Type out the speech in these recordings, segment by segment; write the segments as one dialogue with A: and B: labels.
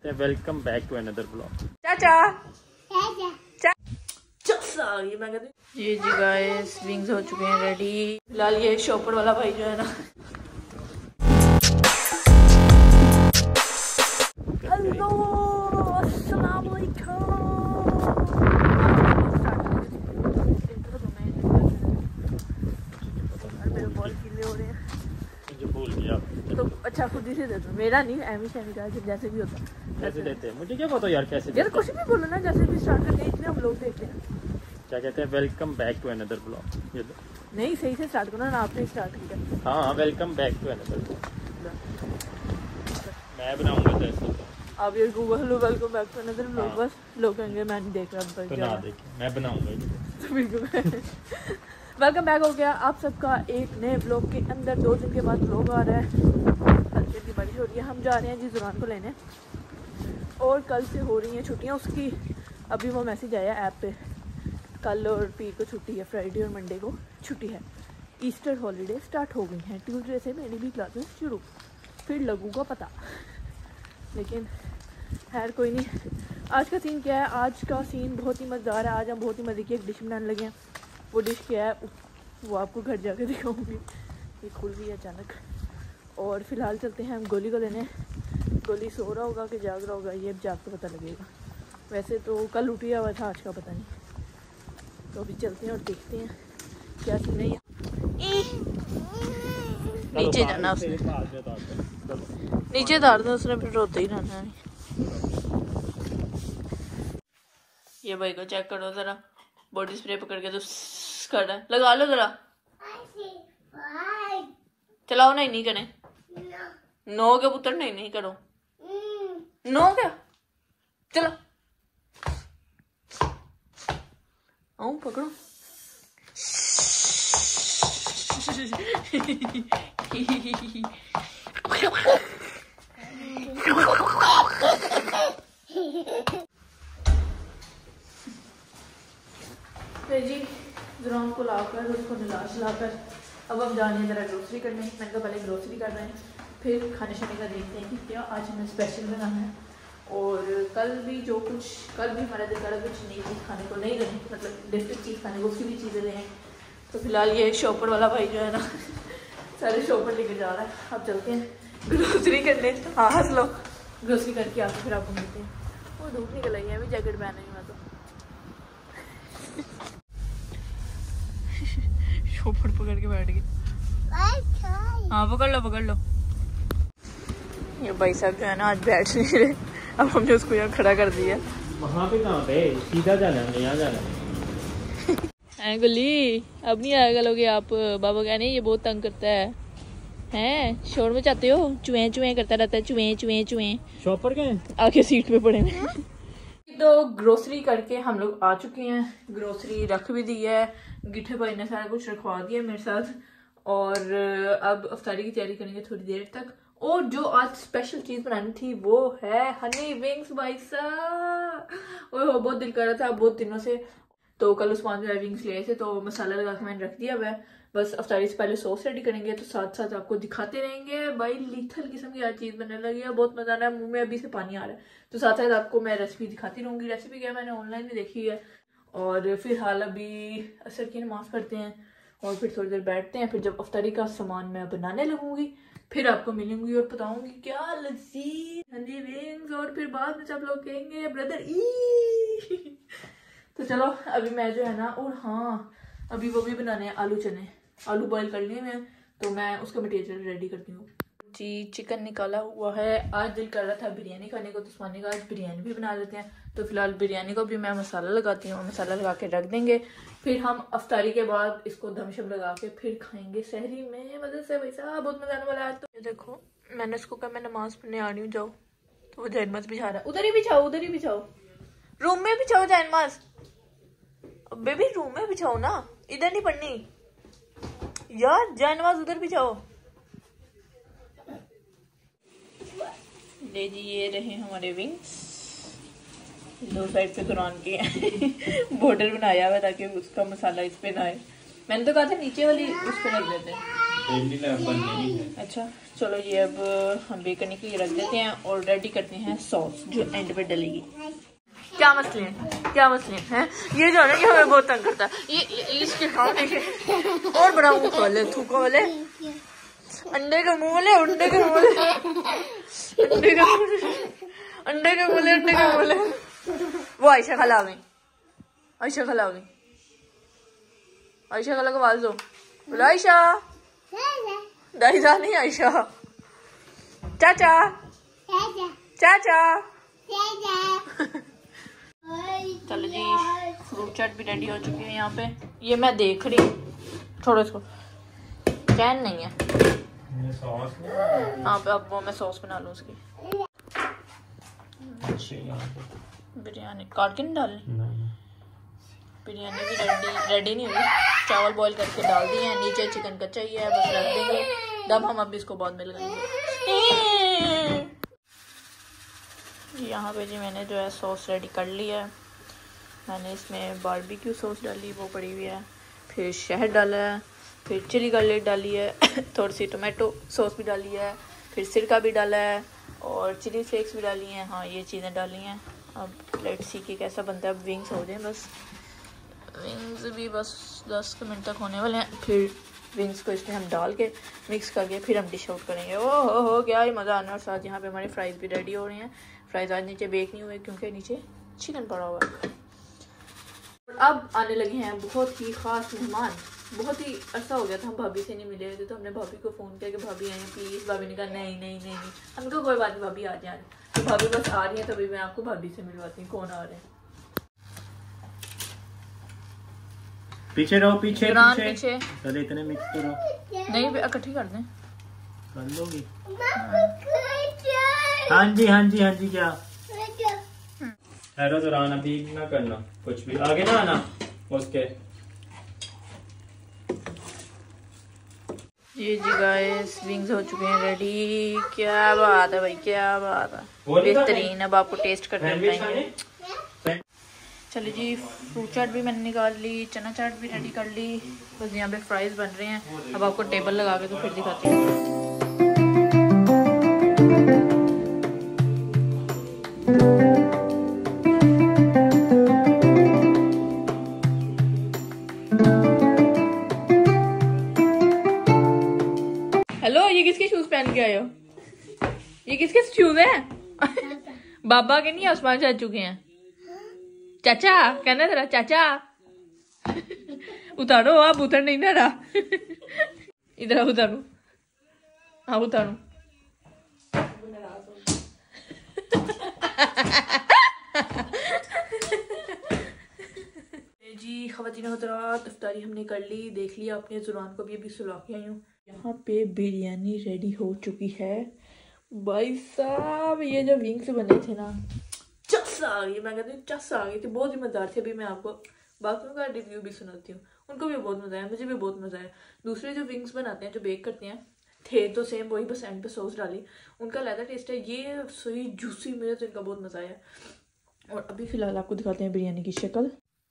A: Welcome back to another blog.
B: चाचा जी guys, wings हो चुके हैं रेडी। फिलहाल ये शॉपर वाला भाई जो है ना, हेलो अस्सलाम वालेकुम। मेरे बॉल गिले हो रहे हैं
A: मुझे भूल गया
B: तो अच्छा खुद ही से दे दो, मेरा नहीं एमी शैमी का जैसे भी होता
A: कैसे देते हैं, मुझे क्या पता यार कैसे
B: यार, कुछ भी बोलो ना, जैसे भी स्टार्ट करते हैं इतने हम लोग देखते हैं।
A: क्या कहते हैं, welcome back to another blog. ये लो
B: नहीं, सही से स्टार्ट करो ना, आपने स्टार्ट किया।
A: हाँ, welcome back to another blog. मैं बनाऊंगा जैसे
B: अब ये Google welcome back to another blog,
A: हाँ।
B: बस लोग कहेंगे मैं नहीं देख रहा
A: तो ना देखिए, मैं बनाऊंगा।
B: बिल्कुल वेलकम बैक हो गया आप सबका एक नए ब्लॉग के अंदर। 2 दिन के बाद ब्लॉग आ रहा है। हल्की हल्की बारिश हो रही है, हम जा रहे हैं जी जुरान को लेने, और कल से हो रही हैं छुट्टियां उसकी। अभी वो मैसेज आया ऐप पे, कल और पीर को छुट्टी है, फ्राइडे और मंडे को छुट्टी है। ईस्टर हॉलीडे स्टार्ट हो गई हैं, ट्यूसडे से मेरी भी क्लासेस शुरू, फिर लगूगा पता। लेकिन खैर कोई नहीं। आज का सीन क्या है, आज का सीन बहुत ही मज़ेदार है। आज हम बहुत ही मज़े की एक डिश बनाने लगे हैं। वो डिश क्या है वो आपको घर जाके दिखाऊंगी। ये खुल गई अचानक। और फिलहाल चलते हैं हम गोली को लेने। गोली सो रहा होगा कि जाग रहा होगा, ये अब जाग के पता लगेगा। वैसे तो कल उठा हुआ था, आज का पता नहीं। तो अभी चलते हैं और देखते हैं क्या सीन है। नीचे जाना उसने, नीचे उतार दो उसने, फिर रोते ही रहना है। ये भाई को चेक करो जरा, बॉडी स्प्रे पकड़ के तो कर रहा है। लगा लो जरा, चलाओ। नहीं करें, नो के पुत्र, नहीं करो, नो क्या, चलो आओ पकड़ो। जी जुरान को लाकर उसको नहला अब हम जा रहे हैं ज़रा ग्रोसरी करने। मैंने कहा पहले ग्रोसरी कर रहे हैं, फिर खाने शाने का देखते हैं कि क्या आज हमें स्पेशल बनाना है। और कल भी हमारा दिल करा कुछ नई चीज़ खाने को, नहीं रही मतलब डिफरेंट चीज़ खाने को, उसकी भी चीज़ें लें। तो फिलहाल ये शॉपर वाला भाई जो है ना सारे शॉपर लेकर जा रहा है। अब चलते हैं ग्रोसरी करने। हाँ हंस लो। ग्रोसरी करके आके फिर आपको मिलते हैं। वो धूप निकल आई है, अभी जैकेट पहना ही मैं तो। शॉपर पकड़ के बैठ गई। हाँ पकड़ लो। ये भाई साहब जो है ना आज बैठ नहीं रहे, अब हमने उसको यहाँ खड़ा कर दिया।
A: वहाँ पे कहाँ पे, सीधा जाना है, यहाँ जाना है।
B: गुल्ली अब नहीं आएगा लोगे आप, बाबा कहने ये बहुत तंग करता है। हैं शोर में चाहते हो, चुए करता रहता है, चुए।
A: शॉपर के
B: आके सीट पे पड़े हैं। तो ग्रोसरी करके हम लोग आ चुके हैं, ग्रोसरी रख भी दी है, गिट्ठे भाई ने सारा कुछ रखवा दिया मेरे साथ। और अब अफ्तारी की तैयारी करेंगे थोड़ी देर तक। और जो आज स्पेशल चीज़ बनानी थी वो है हनी विंग्स भाई साहब। और बहुत दिल कर रहा था बहुत दिनों से, तो कल उस्मान जो है विंग्स ले थे, तो मसाला लगा के मैंने रख दिया हुआ है। बस अफ्तारी से पहले सॉस रेडी करेंगे, तो साथ साथ आपको दिखाते रहेंगे। भाई लिथल किस्म की आज चीज़ बनने लगी है, बहुत मजा आ रहा है, मुंह में अभी से पानी आ रहा है। तो साथ साथ आपको मैं रेसिपी दिखाती रहूँगी। रेसिपी क्या मैंने ऑनलाइन भी देखी है। और फिलहाल अभी असर की नमाज़ पढ़ते हैं और फिर थोड़ी देर बैठते हैं। फिर जब अफ्तारी का सामान मैं बनाने लगूंगी फिर आपको मिलूंगी और बताऊंगी क्या लजीज हनी विंग्स। और फिर बाद में सब लोग कहेंगे ब्रदर ई। तो चलो अभी मैं जो है ना, और हाँ अभी वो भी बनाने हैं आलू चने, आलू बॉईल कर लिए मैं, तो मैं उसका मटेरियल रेडी करती हूँ जी। चिकन निकाला हुआ है, आज दिल कर रहा था बिरयानी खाने को, तो उस्मान का आज बिरयानी भी बना लेते हैं। तो फिलहाल बिरयानी को भी मैं मसाला लगाती हूँ, मसाला लगा के रख देंगे। फिर हम अफ्तारी के बाद इसको दमशम लगा के फिर खाएंगे सहरी में। मदद से भाई साहब बहुत मजा आने वाला है। तो देखो मैंने उसको कहा मैं नमाज पढ़ने आ रही हूँ, जाओ, तो वो जैनमाज बिछा रहा है। उधर ही बिछाओ, रूम में बिछाओ जैनमाज। बेबी रूम में बिछाओ ना, इधर नहीं पढ़नी यार, जैनमाज उधर बिछाओ। ले जी ये रहे हमारे विंग्स, दो साइड से कुरान के बॉर्डर बनाया हुआ ताकि उसका मसाला इस पे ना आए। मैंने तो कहा था नीचे वाली उस पे रख देते हैं। अच्छा चलो ये अब हम बेक करने के लिए रख देते हैं और रेडी करते हैं सॉस जो एंड पे डलेगी। क्या मसले हैं ये जो है ना, ये हमें बहुत तंग करता है। ये इसके खाने के और बड़ा मुंह खोले, थूको वाले अंडे का मुंह वाले, अंडे के मुंह। वो आयशा खिलावी, आयशा खला को आवाज दो, बोलो आयशा। दाईजा नहीं, आयशा। चाचा चलो जी, फ्रूट चाट भी रेडी हो चुकी है यहाँ पे। ये मैं देख रही हूँ, छोड़ो इसको, चैन नहीं है। हाँ अब वो मैं सॉस बना लूँ उसकी। बिरयानी काट के नहीं डाले, बिरयानी भी रेडी नहीं हुई। चावल बॉईल करके डाल दिए हैं, नीचे चिकन कच्चा ही है, बस रख देंगे दम। हम अब इसको बाद में लगाएंगे। यहाँ पे जी मैंने जो है सॉस रेडी कर लिया है। मैंने इसमें बारबेक्यू सॉस डाली, वो पड़ी हुई है, फिर शहद डाला है, फिर चिली गार्लिक डाली है, थोड़ी सी टोमेटो सॉस भी डाली है, फिर सिरका भी डाला है और चिली फ्लेक्स भी डाली हैं। हाँ ये चीज़ें डाली हैं। अब लेट्स सी कि कैसा बनता है। अब विंग्स हो जाए बस, विंग्स भी बस 10 मिनट तक होने वाले हैं। फिर विंग्स को इसमें हम डाल के मिक्स करके फिर हम डिश आउट करेंगे। ओह हो क्या ही मज़ा आना। और साथ यहाँ पे हमारे फ्राइज़ भी रेडी हो रही हैं। फ्राइज़ आज नीचे बेक नहीं हुए क्योंकि नीचे चिकन पड़ा हुआ है। अब आने लगे हैं बहुत ही ख़ास मेहमान। बहुत ही अर्सा हो गया था हम भाभी से नहीं मिले थे, तो हमने भाभी को फ़ोन किया कि भाभी आए प्लीज़। भाभी ने कहा नहीं। हमने कहा कोई बात नहीं भाभी आ जाए। तो भाभी बस आ रही है, तभी मैं आपको भाभी से मिलवाती हूँ। कौन आ रहे हैं?
A: पीछे रहो, पीछे।
B: चलो
A: इतने मिक्स करो।
B: नहीं इकट्ठी कर दें,
A: कर लोगी? हाँ जी क्या हेलो। तो राना भी ना करना कुछ भी, आगे ना आना उसके।
B: ये जी गाइस विंग्स हो चुके हैं रेडी। क्या बात है भाई, क्या बात है, बेहतरीन। अब आपको टेस्ट करके बताएंगे। चलिए जी, फ्रूट चाट भी मैंने निकाल ली, चना चाट भी रेडी कर ली, बस यहाँ पे फ्राइज बन रहे हैं। अब आपको टेबल लगा के तो फिर दिखाती हूँ। हेलो, ये किसके शूज पहन के आए हो? ये किसके शूज हैं? बाबा के नहीं, आसमान से आ चुके हैं। चाचा कहना तेरा चाचा। उतारो, आप उतर नहीं ना रहा। इधर उतारो, हाँ उतारो। जी ख़वातीन हज़रात, इफ्तारी हमने कर ली, देख लिया अपने जुरान को भी अभी सुला के आई हूँ। यहाँ पे बिरयानी रेडी हो चुकी है भाई साहब। ये जो विंग्स बने थे ना, चस आ गई, मैं कहती हूँ चस आ गई थी, बहुत ही मज़ेदार थे। अभी मैं आपको बाकियों का रिव्यू भी सुनाती हूँ, उनको भी बहुत मज़ा आया, मुझे भी बहुत मज़ा आया। दूसरे जो विंग्स बनाते हैं, जो बेक करते हैं, थे तो सेम वही, बस एंड पे सॉस डाली, उनका अलग टेस्ट है। ये सही जूसी, मुझे तो इनका बहुत मज़ा आया। और अभी फ़िलहाल आपको दिखाते हैं बिरयानी की शक्ल।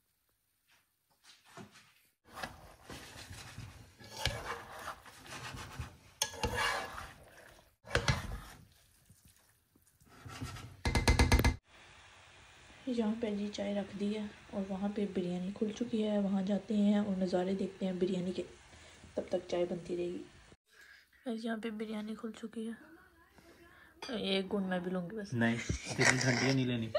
B: यहाँ पे जी चाय रख दी है और वहाँ पे बिरयानी खुल चुकी है। वहाँ जाते हैं और नज़ारे देखते हैं बिरयानी के, तब तक चाय बनती रहेगी। यहाँ पे बिरयानी खुल चुकी है। एक गुण मैं भी लूँगी बस।
A: नहीं, इतनी ठंडी नहीं लेनी।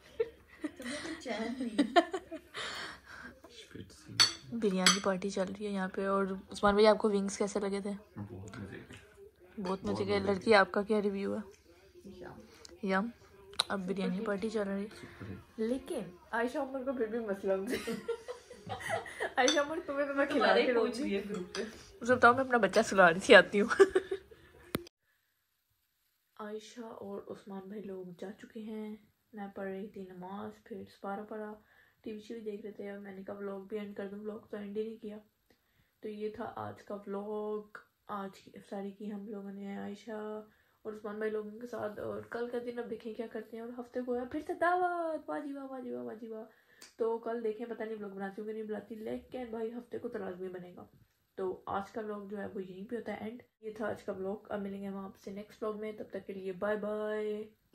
B: बिरयानी पार्टी चल रही है यहाँ पे। और उस्मान भाई, आपको विंग्स कैसे लगे थे? बहुत मजे के। लड़की, आपका क्या रिव्यू है? यम। अब बिरयानी पार्टी चल रही है, लेकिन आयशा उमर को फिर भी मसला आयशा उमर, तुम्हें तो मैं खिला के रोऊंगी। मुझे बताओ, मैं अपना बच्चा सुला रही थी, आती हूँ। आयशा और उस्मान भाई लोग जा चुके हैं। मैं पढ़ रही थी नमाज, फिर सपारा पढ़ा, टीवी देख रहे थे। और मैंने कहा व्लॉग भी एंड कर दूँ, व्लॉग तो एंड ही नहीं किया। तो ये था आज का व्लॉग। आज की इफ्तारी की हम लोगों ने आयशा और उस्मान भाई लोगों के साथ। और कल का दिन अब देखें क्या करते हैं। और हफ्ते को है फिर से दावत, वाजी वाह। तो कल देखें, पता नहीं व्लॉग बनाती हूँ कि नहीं बनाती, लेकिन भाई हफ्ते को तराजमी बनेगा। तो आज का व्लॉग जो है वो यहीं पे होता है एंड। ये था आज का व्लॉग। अब मिलेंगे हम आपसे नेक्स्ट व्लॉग में, तब तक के लिए बाय बाय।